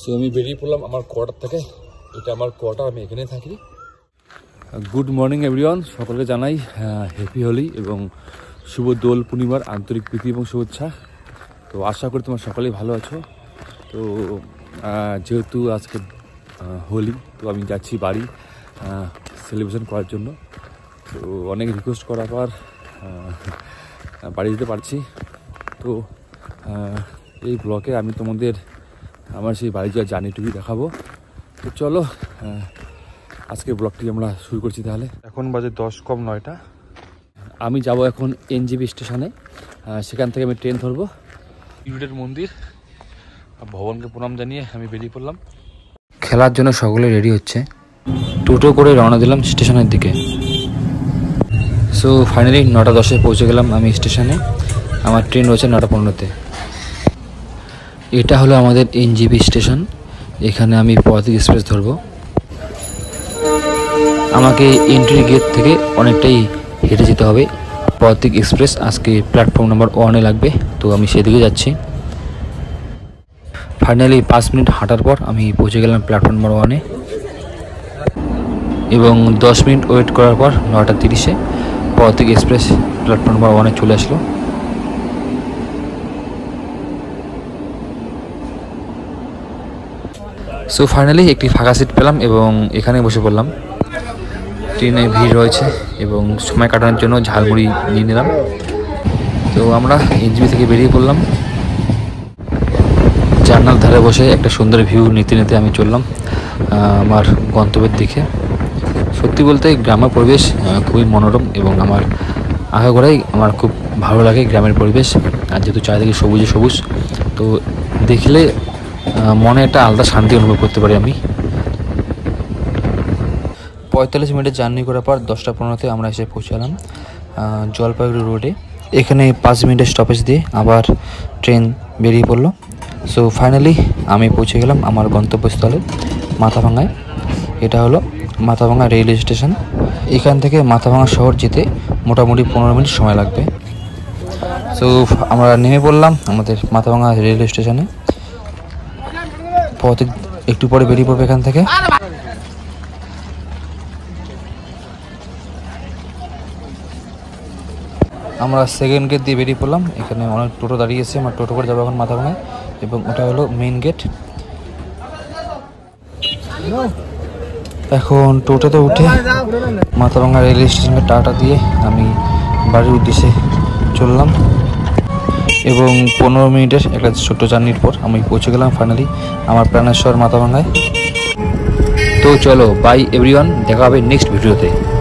So আমি বেরিয়ে পড়লাম আমার কোয়ার্টার থেকে। এটা আমার কোয়ার্টার, আমি এখানে থাকি। গুড মর্নিং এভরিওয়ান, সকলকে জানাই হ্যাপি হোলি এবং শুভ দোল পূর্ণিমার আন্তরিক প্রীতি এবং শুভেচ্ছা। তো আশা করি তোমরা সকলেই ভালো আছো। তো যেহেতু আজকে হোলি, তো আমি যাচ্ছি বাড়ি সেলিব্রেশন করার জন্য। তো অনেক রিকোয়েস্ট করার পর বাড়ি যেতে পারছি। তো এই ব্লগে আমি তোমাদের আমার সেই বাড়ি যাওয়ার জার্নিটুকুই দেখাবো। তো চলো আজকে ব্লগটি আমরা শুরু করছি। তাহলে এখন বাজে 10:09। আমি যাব এখন এনজিবি স্টেশনে, সেখান থেকে আমি ট্রেন ধরবো। ইউডের মন্দির ভবনকে প্রণাম জানিয়ে আমি বেরিয়ে পড়লাম। খেলার জন্য সকলে রেডি হচ্ছে, টোটো করে রওনা দিলাম স্টেশনের দিকে। সো ফাইনালি 9:10 পৌঁছে গেলাম আমি স্টেশনে। আমার ট্রেন রয়েছে 9:15-তে। এটা হলো আমাদের এনজিবি স্টেশন। এখানে আমি পথিক এক্সপ্রেস ধরবো। আমাকে এন্ট্রি গেট থেকে অনেকটাই হেঁটে যেতে হবে। পথিক এক্সপ্রেস আজকে প্ল্যাটফর্ম নাম্বার 1-এ লাগবে, তো আমি সেদিকে যাচ্ছি। ফাইনালি 5 মিনিট হাঁটার পর আমি পৌঁছে গেলাম প্ল্যাটফর্ম নাম্বার 1-এ এবং 10 মিনিট ওয়েট করার পর 9:30-এ পথিক এক্সপ্রেস প্ল্যাটফর্ম নাম্বার 1-এ চলে আসলো। সো ফাইনালি একটি ফাঁকা সিট পেলাম এবং এখানে বসে পড়লাম। ট্রেনে ভিড় রয়েছে এবং সময় কাটানোর জন্য ঝালমুড়ি নিয়ে নিলাম। তো আমরা এনজিবি থেকে বেরিয়ে পড়লাম। জানলার ধারে বসে একটা সুন্দর ভিউ নিতে নিতে আমি চললাম আমার গন্তব্যের দিকে। সত্যি বলতে গ্রামের পরিবেশ খুবই মনোরম এবং আমার আগাগোড়াই আমার খুব ভালো লাগে গ্রামের পরিবেশ। আর যেহেতু চারিদিকে সবুজে সবুজ, তো দেখলে মনে একটা আলাদা শান্তি অনুভব করতে পারি আমি। 45 মিনিটের জার্নি করার পর 10:15-তে আমরা এসে পৌঁছালাম জলপাইগুড়ি রোডে। এখানে 5 মিনিটের স্টপেজ দিয়ে আবার ট্রেন বেরিয়ে পড়লো। সো ফাইনালি আমি পৌঁছে গেলাম আমার গন্তব্যস্থলে মাথাভাঙায়। এটা হলো মাথাভাঙা রেলওয়ে স্টেশন। এখান থেকে মাথাভাঙা শহর যেতে মোটামুটি 15 মিনিট সময় লাগবে। সো আমরা নেমে পড়লাম আমাদের মাথাভাঙা রেলওয়ে স্টেশনে। পথে একটু পরে বেরিয়ে পড়বে এখান থেকে। আমরা সেকেন্ড গেট দিয়ে বেরিয়ে পড়লাম। এখানে অনেক টোটো দাঁড়িয়ে আছে, আমরা টোটো করে যাবো এখন মাথাভাঙায় এবং ওটা হলো মেইন গেট। এখন টোটোতে উঠে মাথাভাঙা রেলওয়ে স্টেশনে টাটা দিয়ে আমি বাড়ির উদ্দেশ্যে চললাম এবং 15 মিনিটের একটা ছোট্ট জার্নির পর আমি পৌঁছে গেলাম ফাইনালি আমার প্রাণেশ্বর মাথাভাঙায়। তো চলো বাই এভরিওয়ান, দেখা হবে নেক্সট ভিডিওতে।